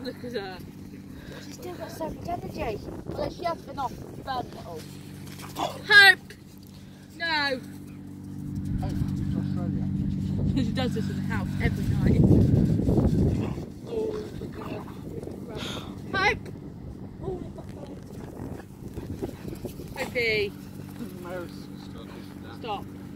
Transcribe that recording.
Look at her. She's still got so much energy. Unless she has been off burning it all. Hope! No! Oh, to Australia. She does this in the house every night. Hope! Hopey. Mouse. Stop.